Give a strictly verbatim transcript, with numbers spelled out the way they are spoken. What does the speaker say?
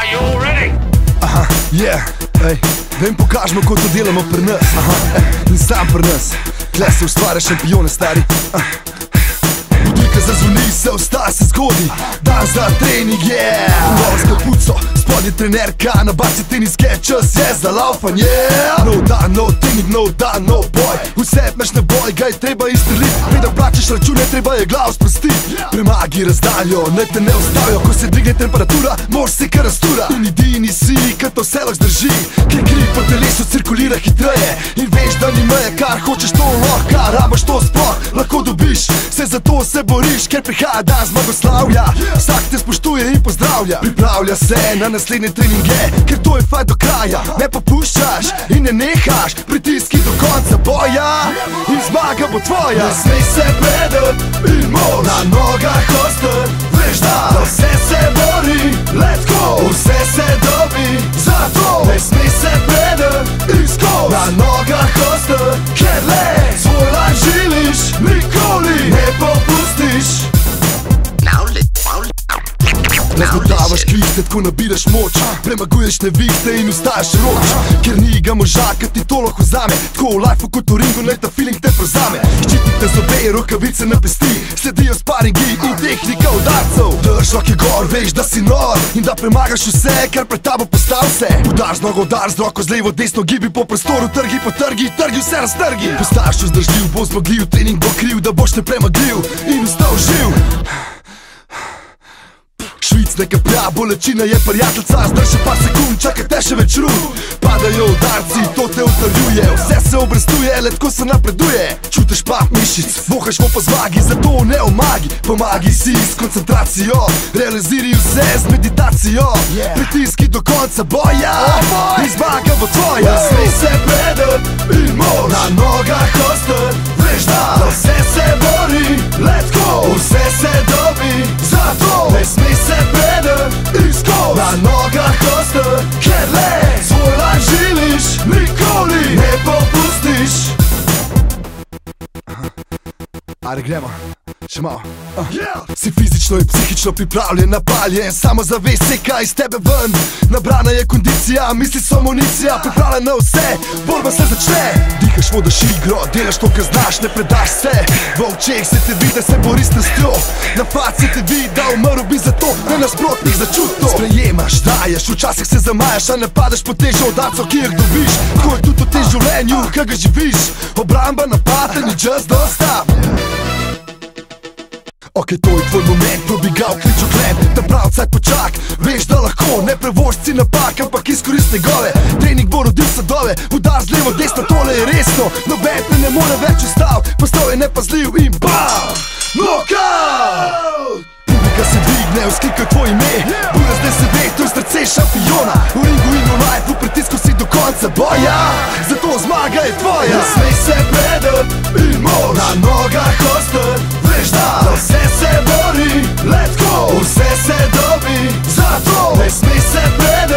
Are you ready? Aha, yeah, ej, vem pokažemo, ko to delamo pri nas. Aha, in sam pri nas, tle se ustvarja šampione, stari. Budilka zazvoni, se vstaja, se zgodi, dan za trening, yeah. Uvalo s kapuco, spodnji trenerka, nabaci teniske, čas je za laufanje. No dan, no trening, no dan, no boj, vse meš na boj, ga je treba izstreliti. Preden plačeš račune, treba je glav sprostiti. Premagi razdaljo, naj te ne ustavijo, ko se dvigne temperatura, mož se kar rastura. In edini si, kad to vse lahko zdrži, ker kri po telesu cirkulira hitreje. In veš, da ni meje, kar hočeš to lahko, kar rabaš to sploh, lahko dobiš. Se zato se boriš, ker prihaja dan zmagoslavja. Vsak te spoštuje in pozdravlja. Pripravlja se na naslednje treninge, ker to je fajt do kraja. Ne popuščaš in ne nehaš, pritiski do konca boja in zmaga bo tvoja. Ne smej se predat in mož na nogah ostati. Veš da vse se bori, let's go, vse se dobi, zato ne smej se predat in skoz na nogah ostati. Ker le svoj life živiš, nikoli ne popustiš. Ne zmotavaš kriste, tako nabiraš moč, premaguješ nevihte in ustajaš roč. Ker ni ga moža, kad ti to lahko vzame, tako v lifeu kot v ringu, naj ta feeling te prevzame. Ščitite zobe, rokavice na pesti, sledijo sparingi in tehnika udarcev. Drž roke gor, veš da si nor in da premagaš vse, kar pred tabo postav se. Udar z nogo, udar z roko, z levo, desno, gibi po prostoru, trgi po trgi, trgi vse raztrgi. Postajaš vzdržljiv, bo zmogljiv, trening bo kriv, da boš te premagljiv in ustal živ. Švic ne kaplja, bolečina je prijateljca, zdrži par sekund, čaka te še več rund. Padajo udarci, to te utrjuje, vse se obrestuje, le tako se napreduje. Čutiš pa mišic, vohaš mo po zmagi, zato ne omagi. Pomagi si s koncentracijo, realiziri vse z meditacijo. Pritiski do konca boja in zmaga bo tvoja. Ne smej se predat in mož na nogah ostati. Veš da vse se bori, let's go, vse se dobi, zato ne smej se predat in skoz na nogah ostati. Ker le svoj life živiš, nikoli ne popustiš. Ajde gremo, še malo. Si fizično in psihično pripravljen, napaljen, samozavest seka iz tebe ven. Nabrana je kondicija, misli so amunicija, pripravljen na vse, borba se začne. Dihaš, vodaš igro, delaš to, kar znaš, ne predaš se. V očeh se te vidi, da se boriš s strastjo. Napad se te vidi, da umrl bi zato, ne nasprotnih začutov. Sprejemaš, daješ, včasih se zamajaš, a ne padeš po težo udarcev, ki jih dobiš. Tako je tudi v tem življenju, kaj ga živiš. Obramba, napad, ni just don't stop. Ok, to je tvoj moment, probigal klič oklen, ta prav cajt počak, veš da lahko, ne prevošč si napak, ampak izkorist njegove. Trening bo rodil sadove, udar z levo, desno, tole je resno, noben te ne more več ustav, postal je nepazljiv in bam! Knockout! Publika se dvigne, vzklikaj tvoj ime, bura zdaj se ve, to je srce šampiona. V ringu in v lifeu, pritisku si do konca boja, zato zmaga je tvoja. Ne smej se predat in mož na nogah ostati. Veš da vse se bori, let's go, vse se dobi, zato ne smej se predat